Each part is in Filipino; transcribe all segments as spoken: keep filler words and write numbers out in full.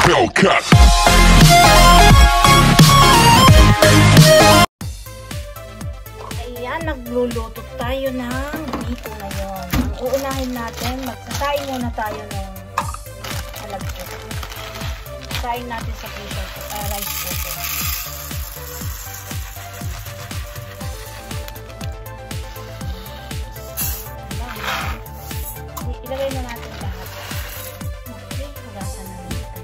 Hellcat. Ayan, nagluluto tayo ng biko ngayon. Ang uunahin natin, magsasaing muna tayo ng alagpo. Sasaing natin sa pressure, uh, rice cooker. Ilagay na natin lahat. Okay, hugasan na natin.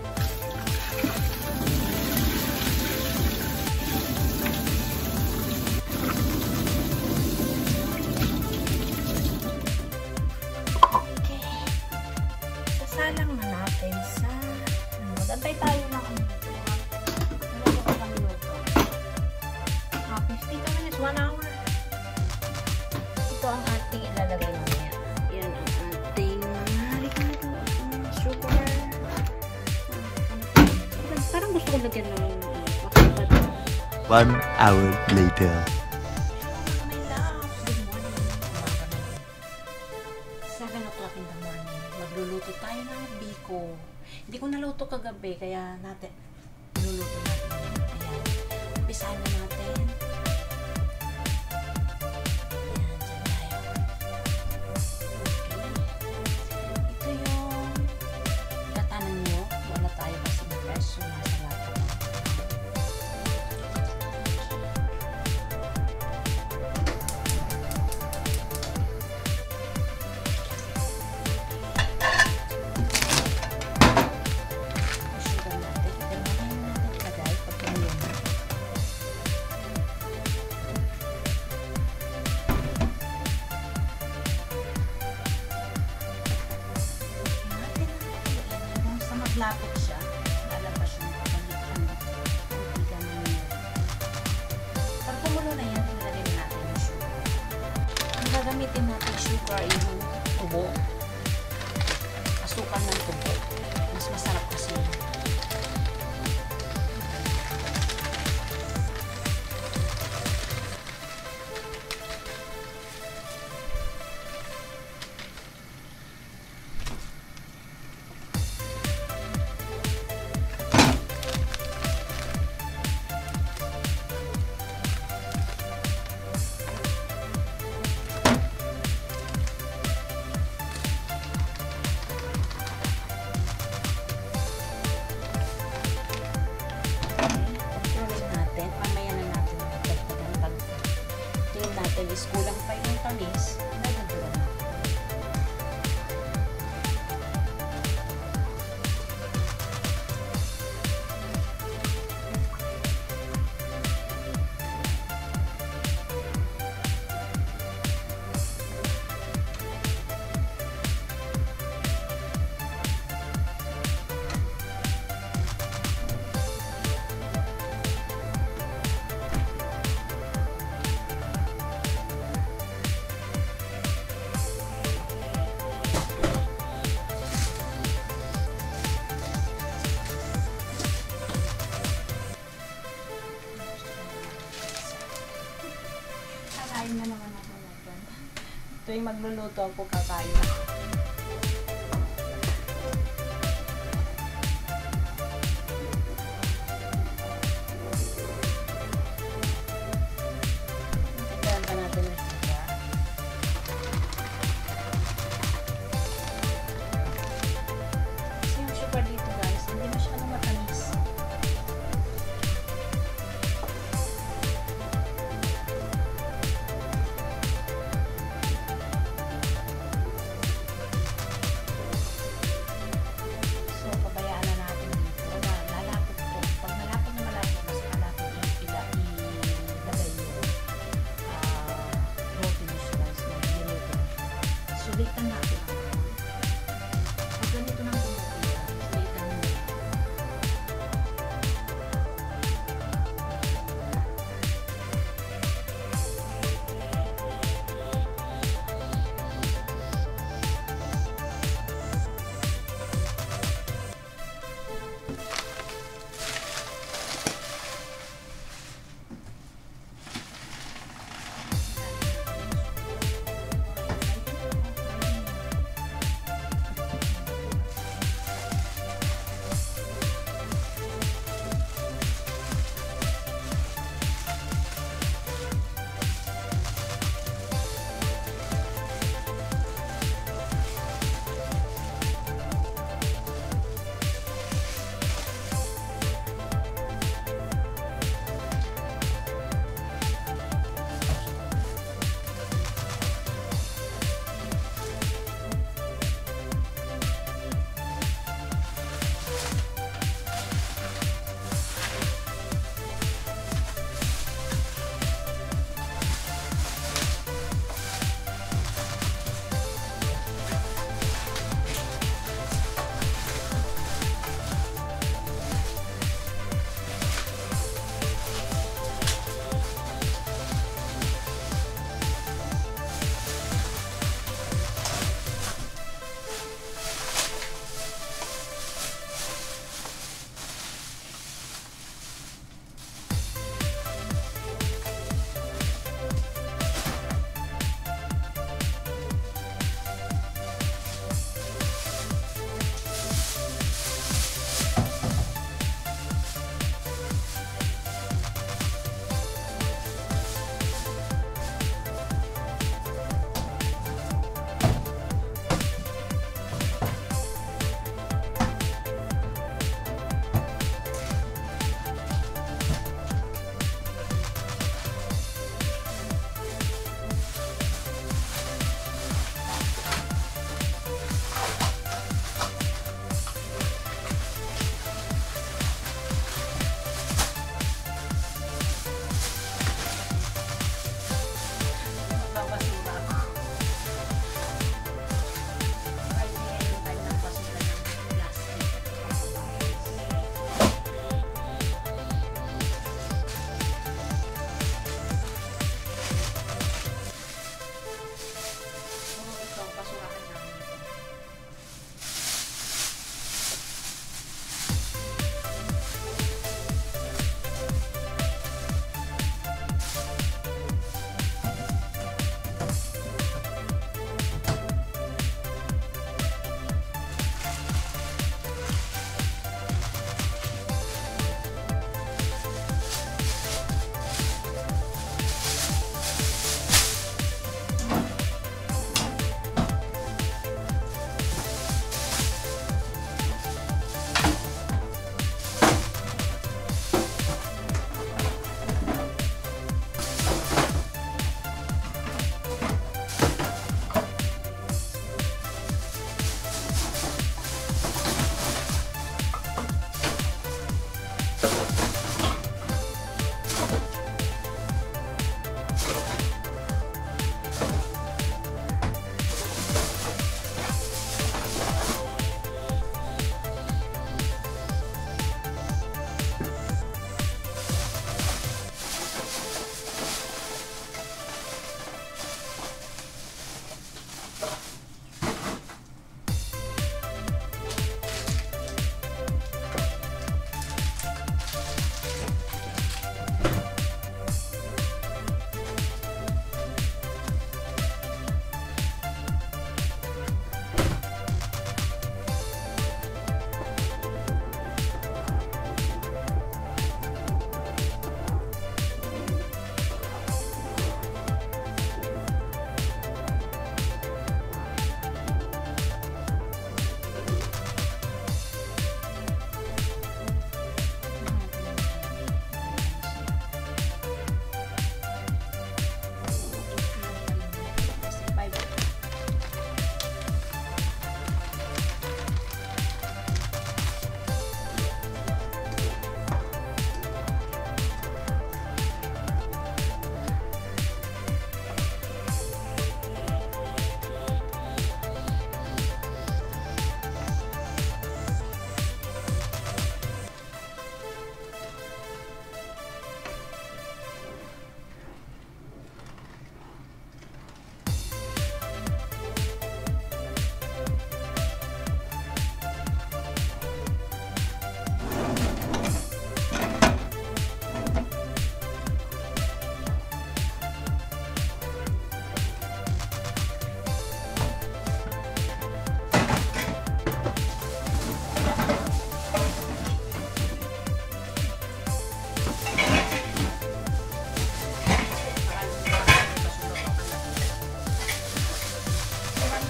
Okay. Sasalang na natin sa ano, magantay tayo ng ano ano ko kami luto. Ah, fifteen minutes, one hour. Ito ang ating ilalagay mamaya. Yan ang ating sugar. Parang gusto ko lagyan ng One hour later. my love. Good morning. seven o'clock in the morning. Magluluto tayo ng biko. Hindi ko naluto kagabi, kaya natin niluluto natin. Ayan. Umpisahan na natin. Lapot siya, lalabas yung pagkalitan ng tiga na niya. Pag kumulo na yan, ilagay natin yung sugar. Ang gagamitin natin sugar ay yung tubo. Asukal ng tubo. Mas masarap kasi yun. Is kulang pa yung tamis, nagagawin natin. Kakain na naman ako natin. Ito yung magluluto ako, kakain na. Tignan pa natin na siya. Kasi yung sugar dito guys, hindi masyadong matamis. Sulitan natin. Pag ganito na kumukuha, sulitan natin.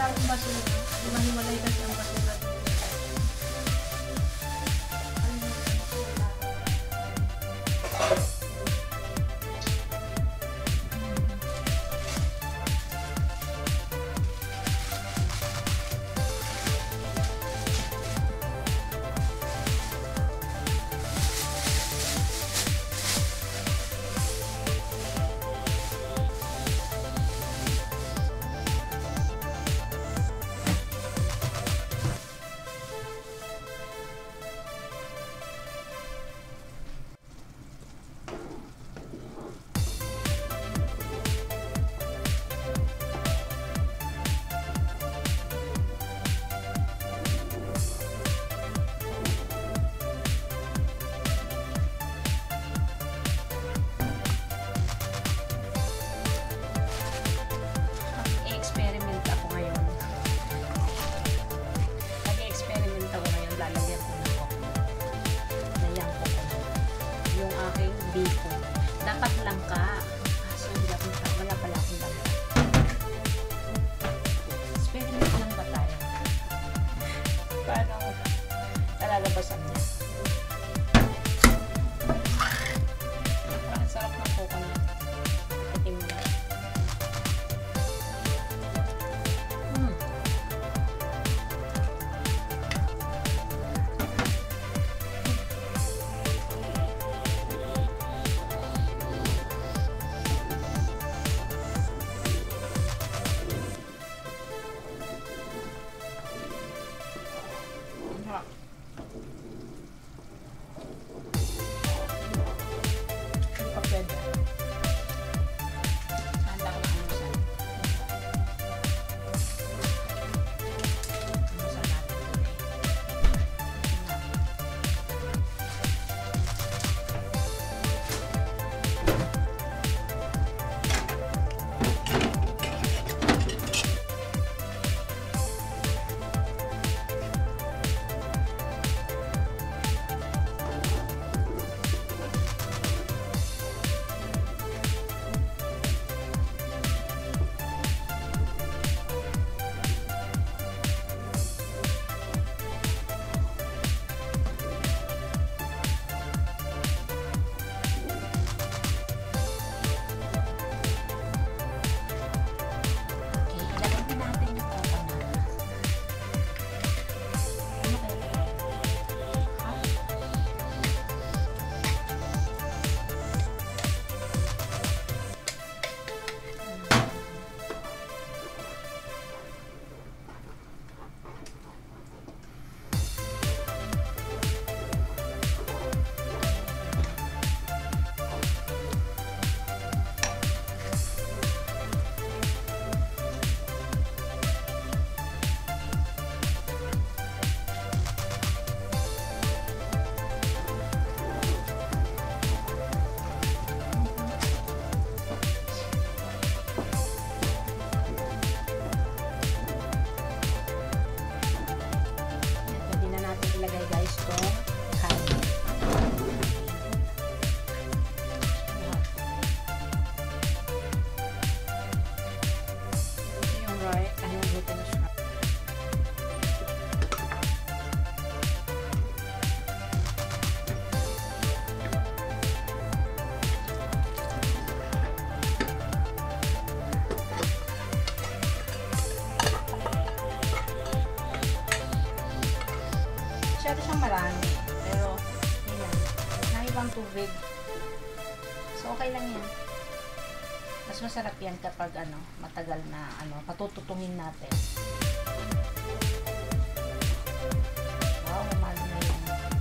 daming basura. Di ba hiwalay kasi ang basura dito. Biko. Dapat lang ka. Kaso hindi ako wala pala akong lang. Experiment lang ba tayo? Paano talalabasan niya? Parang sarap ng coconut. Itim na. Hmm. Hindi pa pwede. Handa ko na anusan. Anusan natin today. Ilagay guys itong kanin. Ito yung right, ano yung glutinous rice. Masyado siyang marami. Pero, yun. Naibang tubig. So, okay lang yan. Mas masarap yan kapag ano, matagal na ano, patututungin natin. Wow, malo na yung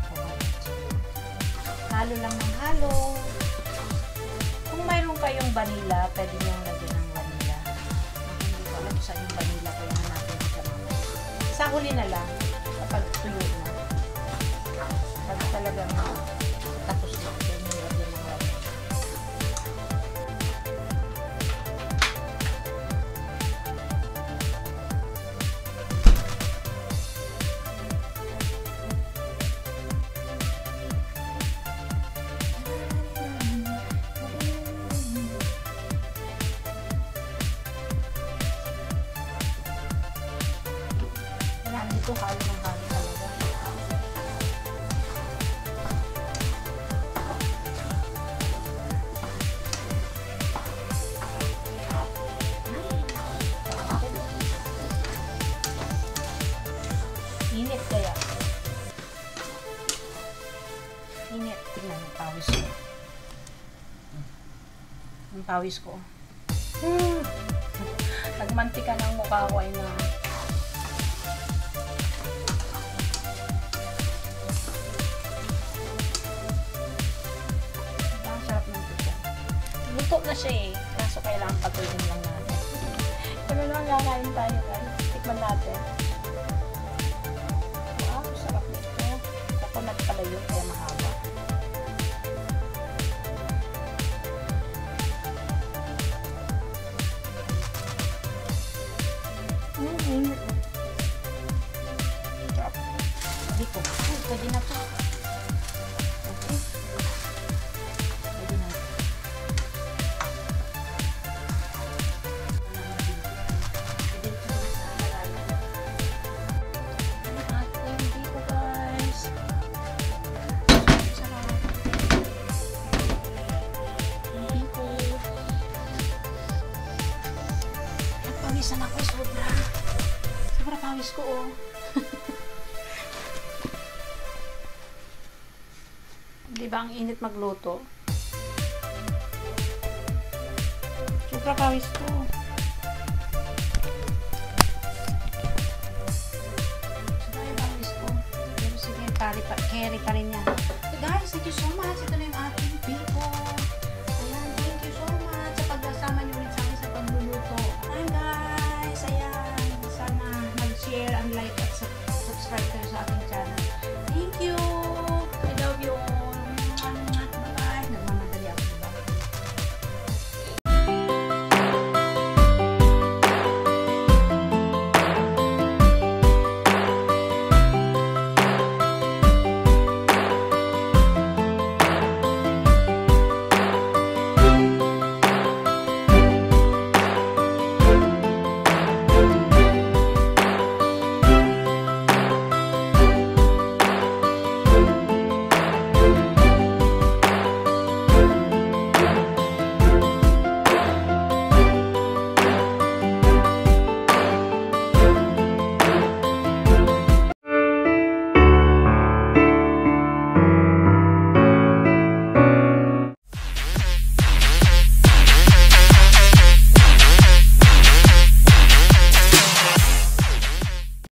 halo lang ng halo. Kung mayroon kayong vanilla, pwede nyo lagyan ng vanilla. Hindi ko alam saan yung vanilla, kaya natin sa mamaya. Sa huli na lang, kapag tuyo na. Pag talagang tapos na, then nilagyan ng lamig. Ito halo ng halo talaga. Init kaya. Init. Tingnan ang pawis ko. Ang pawis ko. Hmm. Nagmantika ng mukha ko ay na. Ang sarap ng pizza. Luto na siya eh. Kaso kailangan patuloy lang natin. Kaya naman kakain tayo guys. Tikman natin. Wow, sarap nito. Coconut pala yun kaya mahaba. Mm-hmm. Sarap. Sabi ko, oh, pwede na to. Okay. Pwede na. Pwede ito sa malalim. Ang ating biko guys. Sarap. Ang biko. Nagpawisan ako sobra. Sobra pawis ko oh. Di ba ang init magluto? Sobra pawis ko. Sobra yung pawis ko. Pero sige, carry pa, carry pa rin yan. So guys, thank you so much. Ito